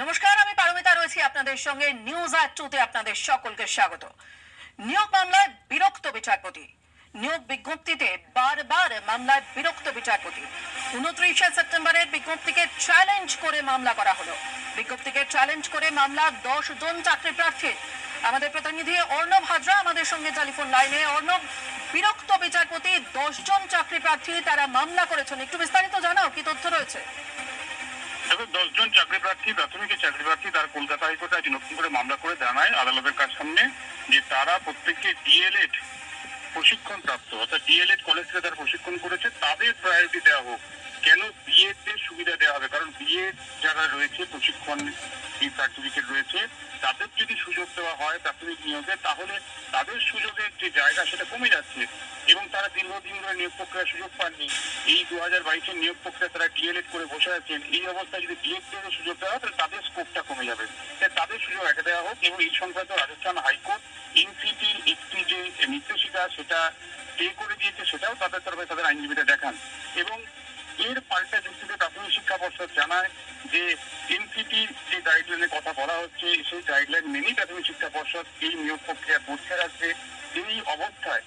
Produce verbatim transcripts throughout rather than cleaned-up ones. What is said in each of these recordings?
নমস্কার, আমি পারমিতা রয়েছি আপনাদের সঙ্গে। নিউজ আট টুতে আপনাদের সকলকে স্বাগত। নিয়োগ মামলায় বিরক্ত বিচারপতি, নিয়োগ বিজ্ঞপ্তিতে বারবার মামলায় বিরক্ত বিচারপতি। উনত্রিশে সেপ্টেম্বরের বিজ্ঞপ্তিকে চ্যালেঞ্জ করে মামলা করা হলো। বিজ্ঞপ্তিকে চ্যালেঞ্জ করে মামলা দশ জন চাকরি প্রার্থীর। আমাদের প্রতিনিধি অর্ণব হাজরা আমাদের সঙ্গে টেলিফোন লাইনে। অর্ণব, বিরক্ত বিচারপতি, দশ জন চাকরি প্রার্থী তারা মামলা করেছেন, একটু বিস্তারিত জানাও, কি তথ্য রয়েছে? দেখো, দশজন চাকরি প্রার্থী, প্রাথমিক চাকরি প্রার্থী তারা কলকাতা হাইকোর্টে আজ নতুন করে মামলা করে জানায় আদালতের কাছ সামনে যে তারা প্রত্যেককে ডিএলএড প্রশিক্ষণ প্রাপ্ত, অর্থাৎ ডিএলএড কলেজ থেকে তারা প্রশিক্ষণ করেছে, তাদের প্রায়োরিটি দেওয়া হোক। কেন বিএড এর সুবিধা দেওয়া হবে? কারণ বিএড যারা রয়েছে, প্রশিক্ষণ সার্টিফিকেট রয়েছে, তাদের যদি সুযোগ দেওয়া হয় প্রাথমিক নিয়োগে, তাহলে তাদের সুযোগের যে জায়গা সেটা কমে যাচ্ছে এবং তারা দীর্ঘদিন ধরে নিয়োগ প্রক্রিয়ার সুযোগ পাননি। এই দু হাজার বাইশের নিয়োগ প্রক্রিয়া তারা ডিএলএড করে বসে আছেন। এই অবস্থায় যদি বিএড এর সুযোগ দেওয়া হয় তাহলে তাদের স্কোপটা কমে যাবে। তাদের সুযোগ একে দেওয়া হোক এবং এই সংক্রান্ত রাজস্থান হাইকোর্ট এনসিটির একটি যে নির্দেশিকা সেটা স্টে করে দিয়েছে, সেটাও তাদের তরফে তাদের আইনজীবীরা দেখান। এবং এর পাল্টা যুক্তিতে প্রাথমিক শিক্ষা পর্ষদ জানায় যে এনসিটির যে গাইডলাইনের কথা বলা হচ্ছে সেই গাইডলাইন মেনেই প্রাথমিক শিক্ষা পর্ষদ এই নিয়োগ প্রক্রিয়া করতে রাখবে। এই অবস্থায়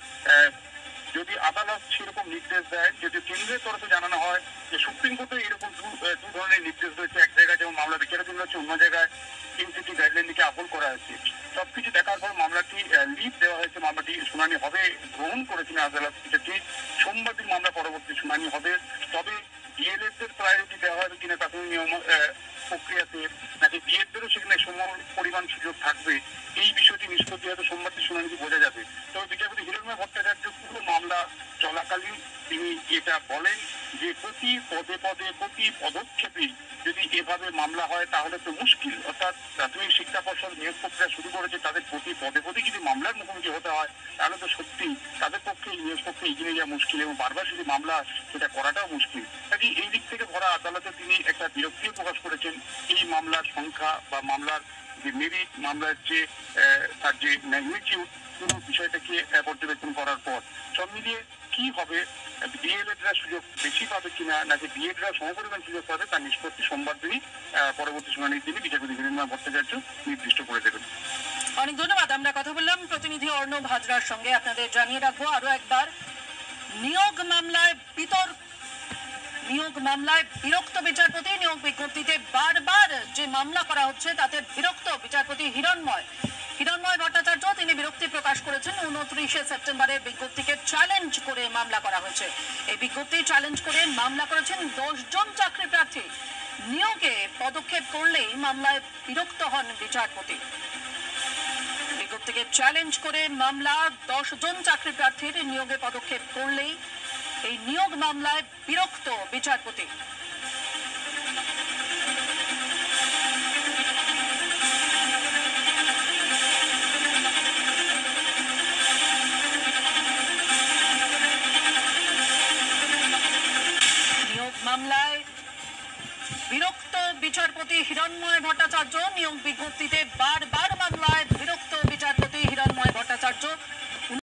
যদি আদালত সেরকম নির্দেশ দেয়, যদি কেন্দ্রের তরফে জানানো হয় যে সুপ্রিম কোর্টে এরকম দু ধরনের নির্দেশ রয়েছে, এক জায়গায় যেমন মামলা বিচারের জন্য হচ্ছে, অন্য জায়গায় এনসিটি গাইডলাইন দিকে আপল করা হয়েছে। সবকিছু দেখার পর মামলাটি লিভ দেওয়া হয়েছে, মামলাটি শুনানি হবে গ্রহণ করেছেন আদালত। ঠিক সোমবার দিন মামলা পরবর্তী শুনানি হবে। তবে ডিএলএড এর প্রায়োরিটি দেওয়া হবে কিনা প্রাথমিক নিয়ম প্রক্রিয়াতে, নাকি বিএড এরও সেখানে সম পরিমাণ সুযোগ থাকবে, এই বিষয়টি নিষ্পত্তি হয়তো সোমবার দিন শুনানিতে বোঝা যাবে। তবে বিচারপতি হিরণময় ভট্টাচার্য পুরো মামলা চলাকালীন তিনি এটা বলেন যে প্রতি পদে পদে প্রতি পদক্ষেপে যদি এভাবে মামলা হয় তাহলে তো মুশকিল। অর্থাৎ প্রাথমিক শিক্ষা পর্ষদ নিয়োগ প্রক্রিয়া শুরু করেছে, তাদের প্রতি পদে পদে যদি মামলার মুখোমুখি হতে হয় তাহলে তো সত্যি তাদের পক্ষে নিয়োগ পক্ষে এগিয়ে যাওয়া মুশকিল এবং বারবার যদি মামলা সেটা করাটাও মুশকিল। কাজে এই দিক থেকে ভরা আদালতে তিনি একটা বিরক্তি প্রকাশ করেছেন এই মামলার সংখ্যা বা মামলার যে মেরিট, মামলার যে তার যে ম্যাগনিটিউড, পুরো বিষয়টাকে পর্যবেক্ষণ করার পর সব মিলিয়ে কি হবে, ডিএলএডরা সুযোগ বেশি পাবে কিনা, নাকি বিএডরা সমপরিমাণ সুযোগ পাবে, তার নিষ্পত্তি সোমবার দিনই পরবর্তী শুনানির দিনই বিচারপতি হিরণময় ভট্টাচার্য নির্দিষ্ট করে দেবেন। অনেক ধন্যবাদ। আমরা কথা বললাম প্রতিনিধি অর্ণব হাজরার সঙ্গে। আপনাদের জানিয়ে রাখবো আরো একবার, নিয়োগ মামলায় বিতর্ক, নিয়োগ মামলায় বিরক্ত বিচারপতি, নিয়োগ বিজ্ঞপ্তিতে বারবার যে মামলা করা হচ্ছে তাতে বিরক্ত বিচারপতি হিরণময় হিরণময় ভট্টাচার্য। তিনি বিরক্তি প্রকাশ করেছেন। উনত্রিশে সেপ্টেম্বরের বিজ্ঞপ্তিকে চ্যালেঞ্জ করে মামলা করা হয়েছে। এই বিজ্ঞপ্তি চ্যালেঞ্জ করে মামলা করেছেন দশ জন চাকরি প্রার্থী। নিয়োগে পদক্ষেপ করলেই মামলায় বিরক্ত হন বিচারপতি। বিজ্ঞপ্তিকে চ্যালেঞ্জ করে মামলা দশ জন চাকরি প্রার্থীর, নিয়োগে পদক্ষেপ করলেই এই নিয়োগ মামলায় বিরক্ত বিচারপতি। নিয়োগ মামলায় বিরক্ত বিচারপতি হিরণময় ভট্টাচার্য। নিয়োগ বিজ্ঞপ্তিতে বারবার মামলায় বিরক্ত বিচারপতি হিরণময় ভট্টাচার্য।